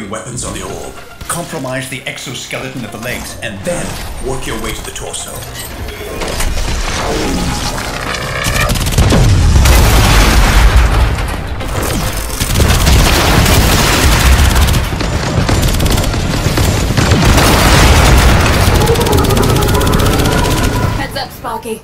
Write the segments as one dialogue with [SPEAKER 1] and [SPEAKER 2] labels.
[SPEAKER 1] firing weapons on the orb. Compromise the exoskeleton of the legs, and then work your way to the torso.
[SPEAKER 2] Heads up, Sparky.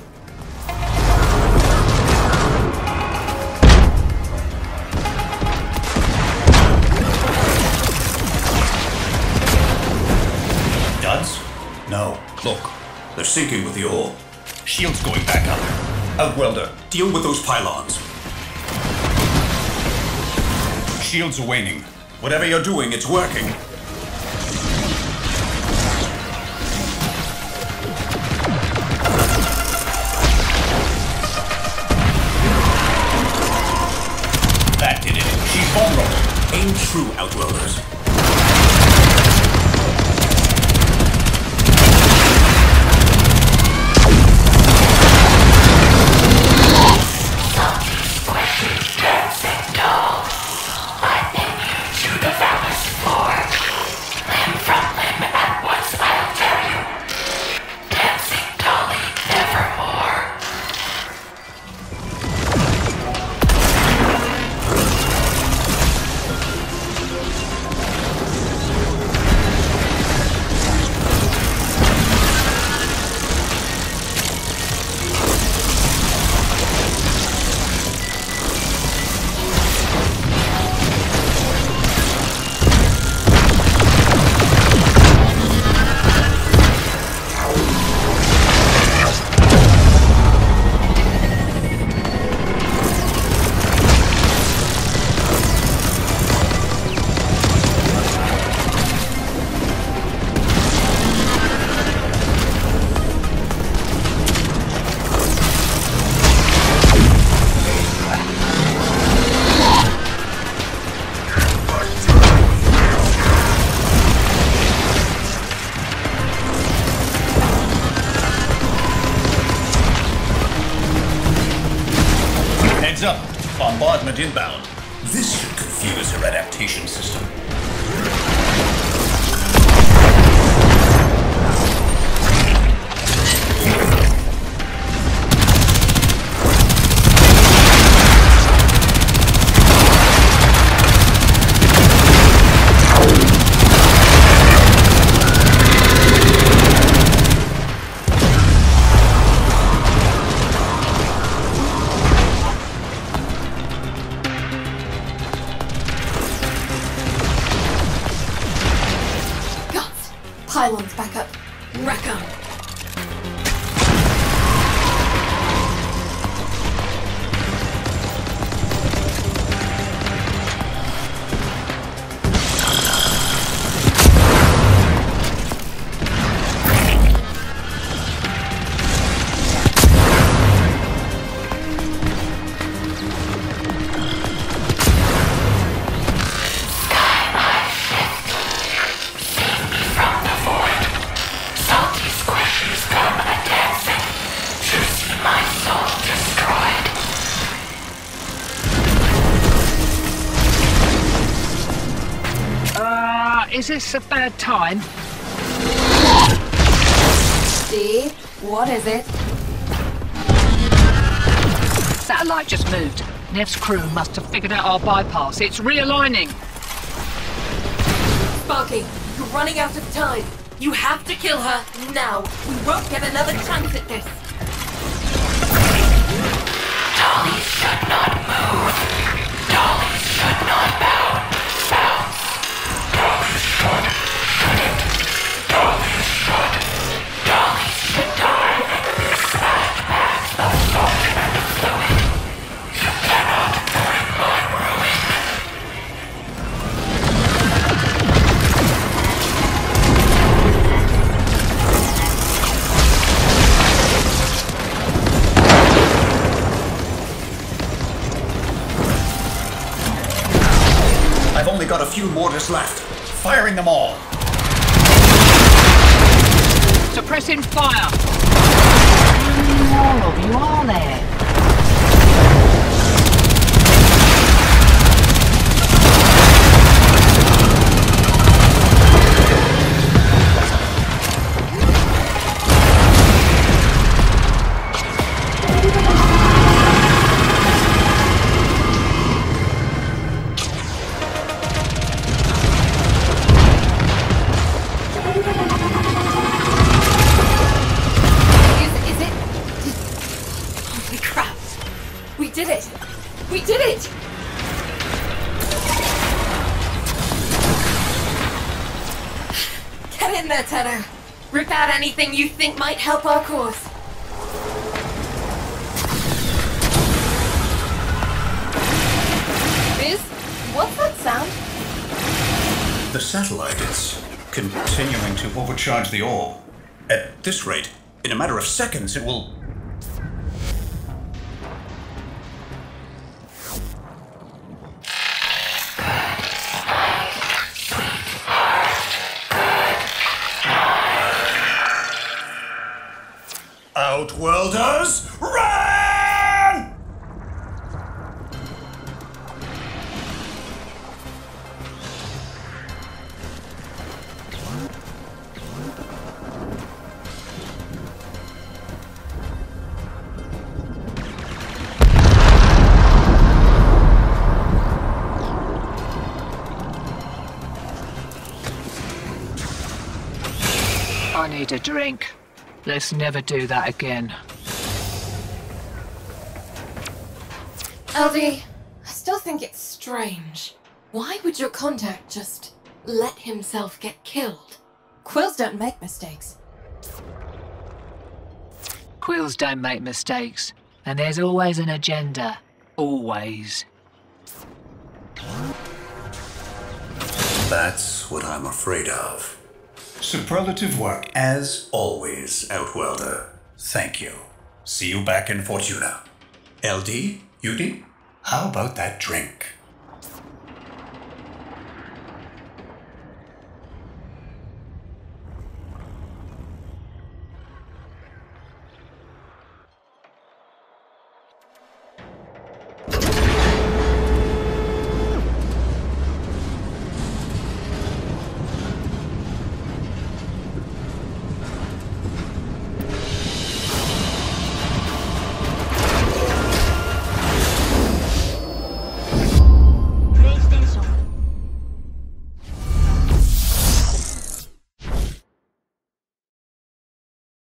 [SPEAKER 1] Duds? No. Look, they're sinking with the orb. Shield's going back up. Outwelder, deal with those pylons. Shields are waning. Whatever you're doing, it's working. That did it. She's vulnerable. Aim true, Outwelders. Heads up. Bombardment inbound. This should confuse her adaptation system.
[SPEAKER 2] Pylons back up. Wreck 'em.
[SPEAKER 3] Is this a bad time?
[SPEAKER 2] Steve, what is it?
[SPEAKER 3] Satellite just moved. Nev's crew must have figured out our bypass. It's realigning.
[SPEAKER 2] Sparky, you're running out of time. You have to kill her now. We won't get another chance at this.
[SPEAKER 4] Dolly should not move. Dolly should not bounce. Dolly shouldn't. Dolly should. Dolly should die in this fast path of salt and fluid. You cannot bring my ruin.
[SPEAKER 1] I've only got a few mortars left. Firing them all.
[SPEAKER 3] Suppressing fire.
[SPEAKER 5] All of you are there.
[SPEAKER 2] there, Tenno. Rip out anything you think might help our cause. Biz, what's that sound?
[SPEAKER 1] The satellite is continuing to overcharge the ore. At this rate, in a matter of seconds, it will... Outworlders, run!
[SPEAKER 3] I need a drink. Let's never do that again.
[SPEAKER 2] LD, I still think it's strange. Why would your contact just let himself get killed? Quills don't make mistakes.
[SPEAKER 3] Quills don't make mistakes, and there's always an agenda. Always.
[SPEAKER 1] That's what I'm afraid of. Superlative work, as always, Outworlder. Thank you. See you back in Fortuna. LD, UD, how about that drink?